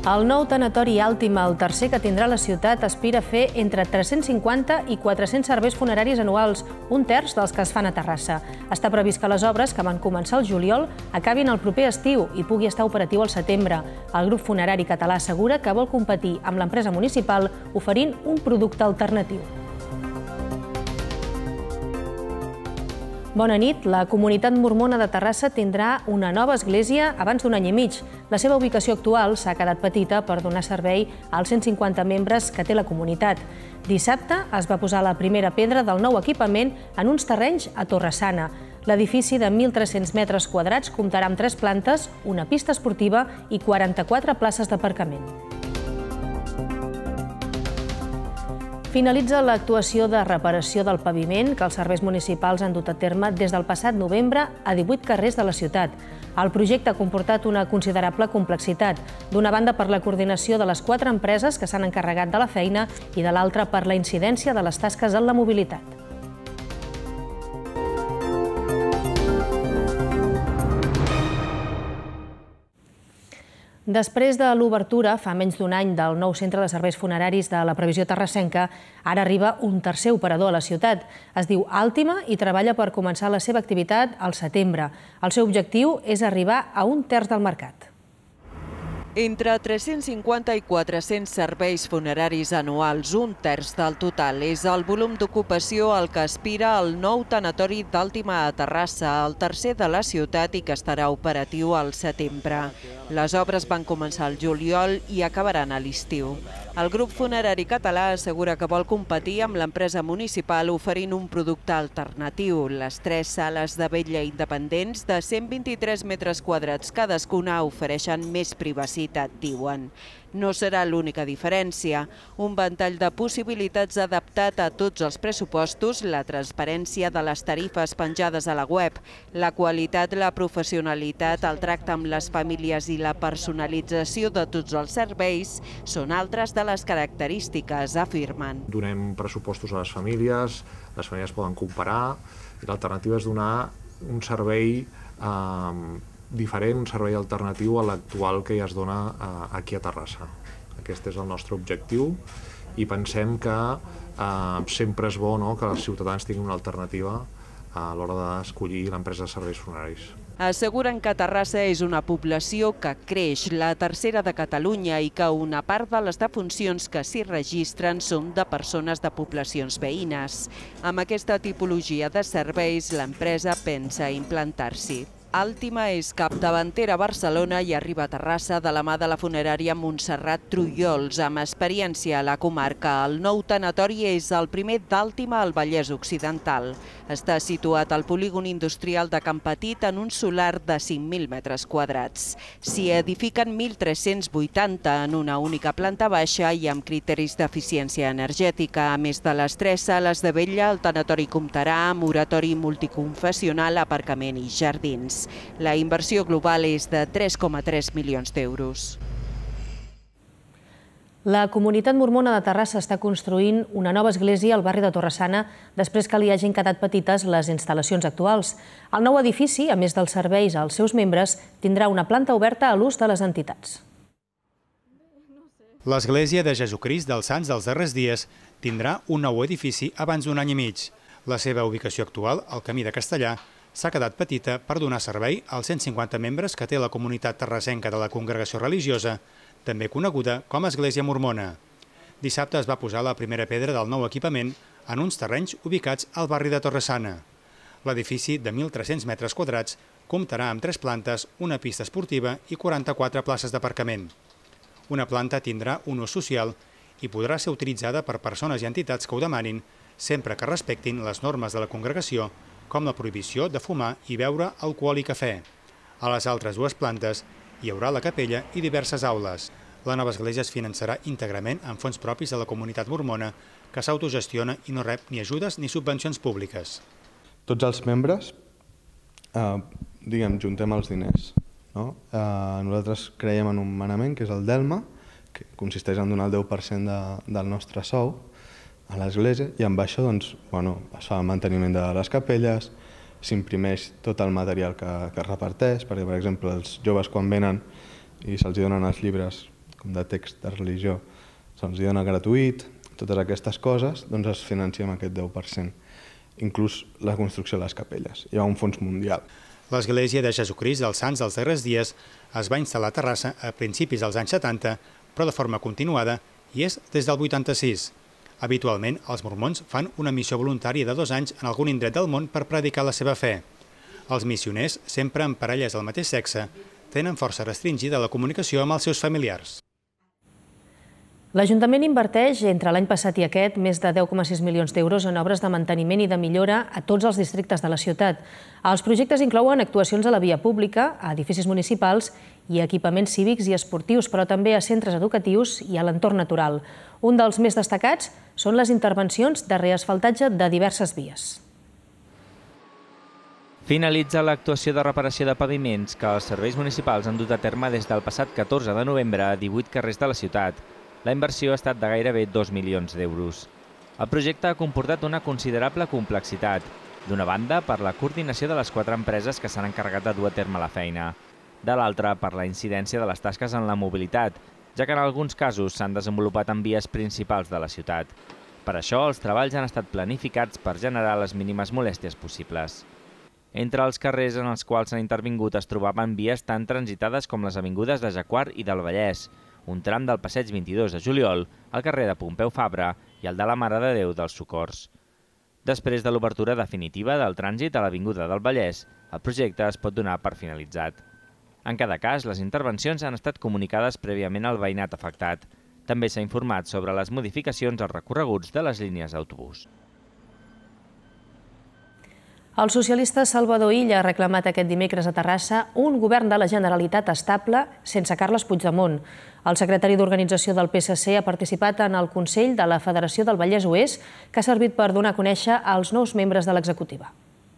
El nou tanatori Àltima, el tercer que tindrà la ciutat, aspira a fer entre 350 i 400 serveis funeraris anuals, un terç dels que es fan a Terrassa. Està previst que les obres, que van començar al juliol, acabin el proper estiu i pugui estar operatiu al setembre. El grup funerari català assegura que vol competir amb l'empresa municipal oferint un producte alternatiu. Bona nit. La comunitat mormona de Terrassa tindrà una nova església abans d'un any i mig. La seva ubicació actual s'ha quedat petita per donar servei als 150 membres que té la comunitat. Dissabte es va posar la primera pedra del nou equipament en uns terrenys a Torre-sana. L'edifici de 1.300 metres quadrats comptarà amb 3 plantes, una pista esportiva i 44 places d'aparcament. Finalitza l'actuació de reparació del paviment que els serveis municipals han dut a terme des del passat novembre a 18 carrers de la ciutat. El projecte ha comportat una considerable complexitat, d'una banda per la coordinació de les 4 empreses que s'han encarregat de la feina i de l'altra per la incidència de les tasques en la mobilitat. Després de l'obertura, fa menys d'un any, del nou centre de serveis funeraris de la previsió terrassenca, ara arriba un tercer operador a la ciutat. Es diu Àltima i treballa per començar la seva activitat al setembre. El seu objectiu és arribar a un terç del mercat. Entre 350 i 400 serveis funeraris anuals, un terç del total, és el volum d'ocupació al que aspira el nou tanatori d'Àltima a Terrassa, el tercer de la ciutat i que estarà operatiu al setembre. Les obres van començar al juliol i acabaran a l'estiu. El grup funerari català assegura que vol competir amb l'empresa municipal oferint un producte alternatiu. Les 3 sales de vetlla independents de 123 metres quadrats cadascuna ofereixen més privacitat, diuen. No serà l'única diferència. Un ventall de possibilitats adaptat a tots els pressupostos, la transparència de les tarifes penjades a la web, la qualitat, la professionalitat, el tracte amb les famílies i la personalització de tots els serveis són altres de les característiques, afirmen. Donem pressupostos a les famílies poden comparar, i l'alternativa és donar un servei diferent, un servei alternatiu a l'actual que ja es dona aquí a Terrassa. Aquest és el nostre objectiu i pensem que sempre és bo que els ciutadans tinguin una alternativa a l'hora d'escollir l'empresa de serveis funeraris. Asseguren que Terrassa és una població que creix, la tercera de Catalunya, i que una part de les defuncions que s'hi registren són de persones de poblacions veïnes. Amb aquesta tipologia de serveis, l'empresa pensa implantar-s'hi. Àltima és capdavantera a Barcelona i arriba a Terrassa de la mà de la funerària Montserrat Trullols, amb experiència a la comarca. El nou tanatori és el primer d'Àltima al Vallès Occidental. Està situat al polígon industrial de Camp Petit en un solar de 5.000 metres quadrats. S'hi edifiquen 1.380 en una única planta baixa i amb criteris d'eficiència energètica. A més de les 3 sales de vetlla, el tanatori comptarà amb oratori multiconfessional, aparcament i jardins. La inversió global és de 3,3 milions d'euros. La comunitat mormona de Terrassa està construint una nova església al barri de Torre-sana després que li hagin quedat petites les instal·lacions actuals. El nou edifici, a més dels serveis als seus membres, tindrà una planta oberta a l'ús de les entitats. L'Església de Jesucrist dels Sants dels Darrers Dies tindrà un nou edifici abans d'un any i mig. La seva ubicació actual, al Camí de Castellà, s'ha quedat petita per donar servei als 150 membres que té la comunitat terrassenca de la congregació religiosa, també coneguda com a Església Mormona. Dissabte es va posar la primera pedra del nou equipament en uns terrenys ubicats al barri de Torre-sana. L'edifici de 1.300 metres quadrats comptarà amb 3 plantes, una pista esportiva i 44 places d'aparcament. Una planta tindrà un ús social i podrà ser utilitzada per persones i entitats que ho demanin, sempre que respectin les normes de la congregació, com la prohibició de fumar i beure alcohol i cafè. A les altres 2 plantes hi haurà la capella i diverses aules. La nova església es finançarà íntegrament amb fons propis de la comunitat mormona, que s'autogestiona i no rep ni ajudes ni subvencions públiques. Tots els membres, juntem els diners. Nosaltres creiem en un manament, que és el Delma, que consisteix en donar el 10% del nostre sou a l'església, i amb això es fa el manteniment de les capelles, s'imprimeix tot el material que es reparteix, perquè, per exemple, els joves quan venen i se'ls donen els llibres com de text de religió, se'ns dona gratuït, totes aquestes coses, doncs es financia amb aquest 10%. Inclús la construcció de les capelles. Hi ha un fons mundial. L'Església de Jesucrist dels Sants dels Darrers Dies es va instal·lar a Terrassa a principis dels anys 70, però de forma continuada, i és des del 86. Habitualment, els mormons fan una missió voluntària de 2 anys en algun indret del món per predicar la seva fe. Els missioners, sempre en parelles del mateix sexe, tenen força restringida la comunicació amb els seus familiars. L'Ajuntament inverteix entre l'any passat i aquest més de 10,6 milions d'euros en obres de manteniment i de millora a tots els districtes de la ciutat. Els projectes inclouen actuacions a la via pública, a edificis municipals i equipaments cívics i esportius, però també a centres educatius i a l'entorn natural. Un dels més destacats són les intervencions de reasfaltatge de diverses vies. Finalitza l'actuació de reparació de paviments que els serveis municipals han dut a terme des del passat 14 de novembre a 18 carrers de la ciutat. La inversió ha estat de gairebé 2 milions d'euros. El projecte ha comportat una considerable complexitat, d'una banda per la coordinació de les 4 empreses que s'han encarregat de dur a terme la feina, de l'altra per la incidència de les tasques en la mobilitat, ja que en alguns casos s'han desenvolupat en vies principals de la ciutat. Per això, els treballs han estat planificats per generar les mínimes molèsties possibles. Entre els carrers en els quals s'han intervingut es trobaven vies tan transitades com les avingudes de Jacquard i del Vallès, un tram del passeig 22 de juliol, el carrer de Pompeu Fabra i el de la Mare de Déu dels Socors. Després de l'obertura definitiva del trànsit a l'Avinguda del Vallès, el projecte es pot donar per finalitzat. En cada cas, les intervencions han estat comunicades prèviament al veïnat afectat. També s'ha informat sobre les modificacions als recorreguts de les línies d'autobús. El socialista Salvador Illa ha reclamat aquest dimecres a Terrassa un govern de la Generalitat estable sense Carles Puigdemont. El secretari d'Organització del PSC ha participat en el Consell de la Federació del Vallès Oest, que ha servit per donar a conèixer els nous membres de l'executiva.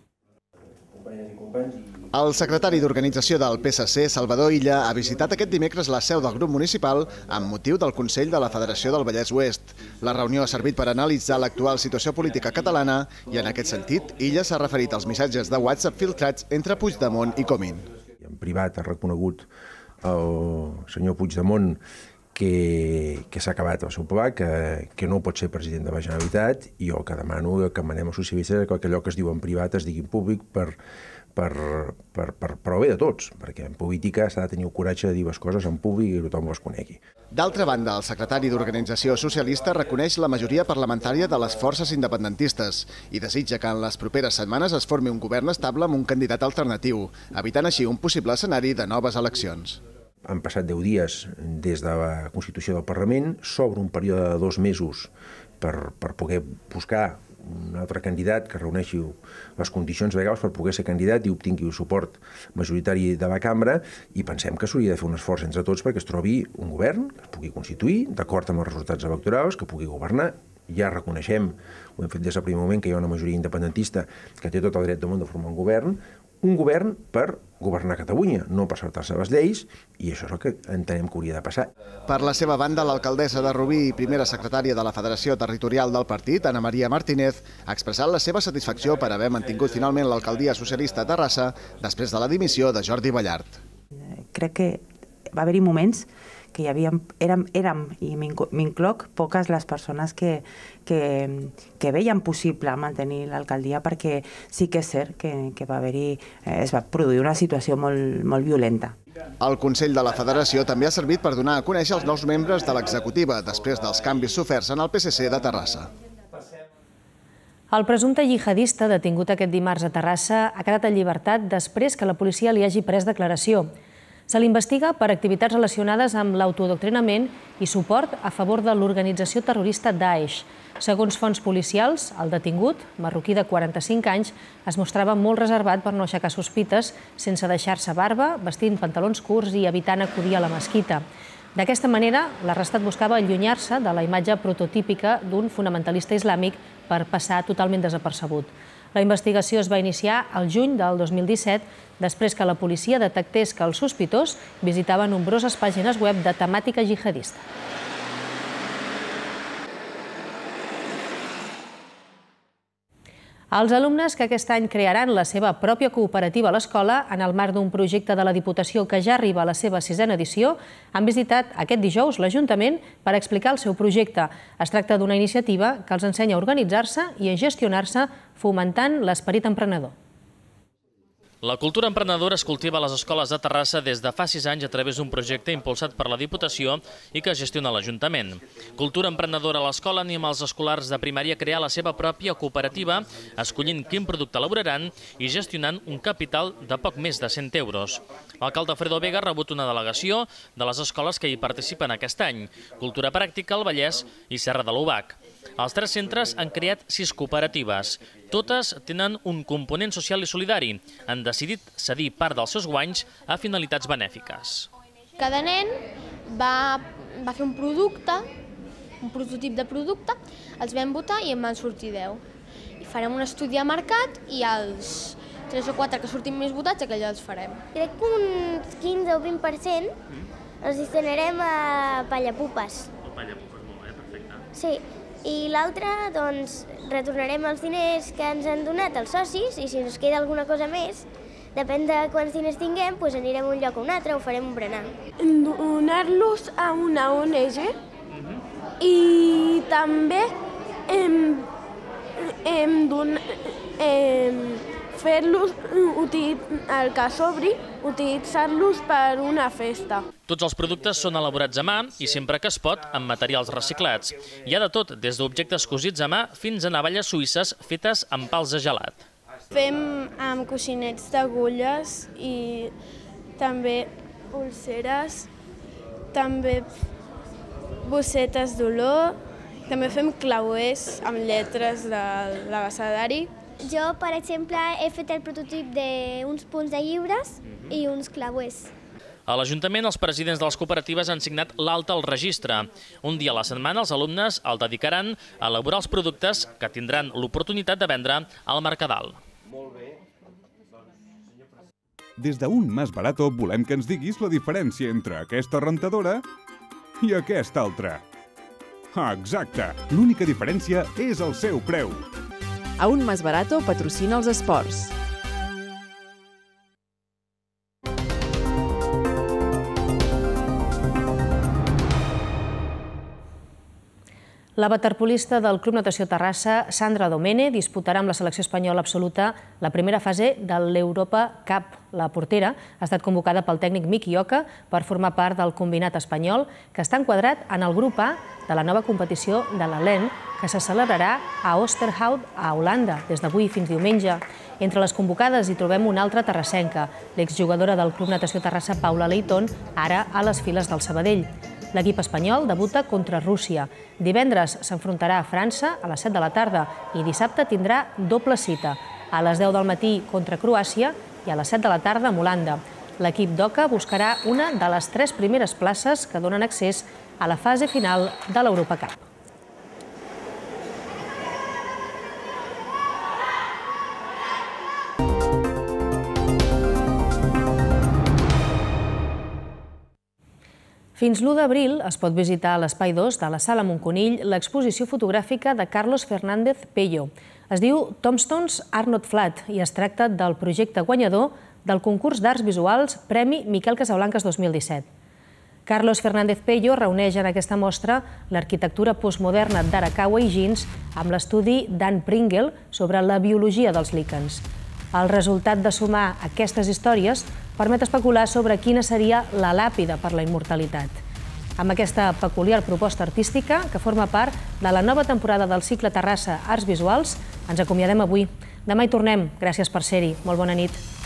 El secretari d'Organització del PSC, Salvador Illa, ha visitat aquest dimecres la seu del grup municipal amb motiu del Consell de la Federació del Vallès Oest. La reunió ha servit per analitzar l'actual situació política catalana i, en aquest sentit, Illa s'ha referit als missatges de WhatsApp filtrats entre Puigdemont i Comín. En privat ha reconegut el senyor Puigdemont que s'ha acabat el seu pla, que no pot ser president de la Generalitat, i jo el que demano que manem els socialistes que allò que es diu en privat es digui en públic per bé de tots, perquè en política s'ha de tenir el coratge de dir les coses en públic i tothom les conegui. D'altra banda, el secretari d'Organització Socialista reconeix la majoria parlamentària de les forces independentistes i desitja que en les properes setmanes es formi un govern estable amb un candidat alternatiu, evitant així un possible escenari de noves eleccions. Han passat 10 dies des de la Constitució del Parlament, s'obre un període de 2 mesos per poder buscar un altre candidat que reuneixi les condicions legals per poder ser candidat i obtingui el suport majoritari de la cambra, i pensem que s'hauria de fer un esforç entre tots perquè es trobi un govern que es pugui constituir d'acord amb els resultats electorals, que pugui governar. Ja reconeixem, ho hem fet des del primer moment, que hi ha una majoria independentista que té tot el dret del món de formar un govern per governar Catalunya, no per saltar-se les lleis, i això és el que entenem que hauria de passar. Per la seva banda, l'alcaldessa de Rubí i primera secretària de la Federació Territorial del partit, Ana Maria Martínez, ha expressat la seva satisfacció per haver mantingut finalment l'alcaldia socialista a Terrassa després de la dimissió de Jordi Ballart. Crec que va haver-hi moments que érem, i m'incloc, poques les persones que veien possible mantenir l'alcaldia, perquè sí que és cert que es va produir una situació molt violenta. El Consell de la Federació també ha servit per donar a conèixer els nous membres de l'executiva després dels canvis soferts en el PSC de Terrassa. El presumpte jihadista detingut aquest dimarts a Terrassa ha quedat en llibertat després que la policia li hagi pres declaració. Se l'investiga per activitats relacionades amb l'autodoctrinament i suport a favor de l'organització terrorista Daesh. Segons fonts policials, el detingut, marroquí de 45 anys, es mostrava molt reservat per no aixecar sospites, sense deixar-se barba, vestint pantalons curts i evitant acudir a la mesquita. D'aquesta manera, l'arrestat buscava allunyar-se de la imatge prototípica d'un fonamentalista islàmic per passar totalment desapercebut. La investigació es va iniciar al juny del 2017, després que la policia detectés que el sospitós visitava nombroses pàgines web de temàtica jihadista. Els alumnes que aquest any crearan la seva pròpia cooperativa a l'escola en el marc d'un projecte de la Diputació que ja arriba a la seva 6a edició han visitat aquest dijous l'Ajuntament per explicar el seu projecte. Es tracta d'una iniciativa que els ensenya a organitzar-se i a gestionar-se fomentant l'esperit emprenedor. La cultura emprenedora es cultiva a les escoles de Terrassa des de fa 6 anys a través d'un projecte impulsat per la Diputació i que gestiona l'Ajuntament. Cultura emprenedora a l'escola anima els escolars de primària a crear la seva pròpia cooperativa, escollint quin producte elaboraran i gestionant un capital de poc més de 100 euros. L'alcalde Fredo Vega ha rebut una delegació de les escoles que hi participen aquest any, Cultura Pràctica, el Vallès i Serra de l'Obac. Els 3 centres han creat 6 cooperatives. Totes tenen un component social i solidari. Han decidit cedir part dels seus guanys a finalitats benèfiques. Cada nen va fer un producte, un prototip de producte, els vam votar i en van sortir 10. I farem un estudi a mercat i els 3 o 4 que surtin més votats, aquells els farem. Crec que un 15 o 20% els destinarem a pallapupes. El pallapupes, molt bé, perfecte. Sí. I l'altre, doncs, retornarem els diners que ens han donat els socis i si ens queda alguna cosa més, depèn de quants diners tinguem, doncs anirem a un lloc o un altre o farem un berenar. Donar-los a una ONG i també fer-los, el que sobri, utilitzar-los per una festa. Tots els productes són elaborats a mà i sempre que es pot amb materials reciclats. Hi ha de tot, des d'objectes cosits a mà fins a navalles suïsses fetes amb pals de gelat. Fem amb coixinets d'agulles i també pulseres, també bossetes d'olor, també fem clauers amb lletres de l'abecedari. Jo, per exemple, he fet el prototip d'uns punts de llibres i uns clauers. A l'Ajuntament, els presidents de les cooperatives han signat l'alta al registre. Un dia a la setmana, els alumnes el dedicaran a elaborar els productes que tindran l'oportunitat de vendre al Mercadal. Des d'Un Más Barato volem que ens diguis la diferència entre aquesta rentadora i aquesta altra. Ah, exacte! L'única diferència és el seu preu. A Un Más Barato patrocina els esports. La waterpolista del Club Natació Terrassa, Sandra Domene, disputarà amb la selecció espanyola absoluta la primera fase de l'Europa Cup. La portera ha estat convocada pel tècnic Miki Oca per formar part del combinat espanyol, que està enquadrat en el grup A de la nova competició de la LEN, que se celebrarà a Oosterhout, a Holanda, des d'avui fins diumenge. Entre les convocades hi trobem una altra terrassenca, l'exjugadora del Club Natació Terrassa, Paula Leighton, ara a les files del Sabadell. L'equip espanyol debuta contra Rússia. Divendres s'enfrontarà a França a les 7 de la tarda i dissabte tindrà doble cita, a les 10 del matí contra Croàcia i a les 7 de la tarda amb Holanda. L'equip d'Oca buscarà una de les 3 primeres places que donen accés a la fase final de l'Europa Cup. Fins l'1 d'abril es pot visitar a l'Espai 2 de la Sala Montconill l'exposició fotogràfica de Carlos Fernández Pello. Es diu Tombstones Are Not Flat i es tracta del projecte guanyador del concurs d'arts visuals Premi Miquel Casablancas 2017. Carlos Fernández Pello reuneix en aquesta mostra l'arquitectura postmoderna d'Arakawa i Gins amb l'estudi d'Anne Pringle sobre la biologia dels líquens. El resultat de sumar aquestes històries permet especular sobre quina seria la làpida per la immortalitat. Amb aquesta peculiar proposta artística, que forma part de la nova temporada del cicle Terrassa Arts Visuals, ens acomiadem avui. Demà hi tornem. Gràcies per ser-hi. Molt bona nit.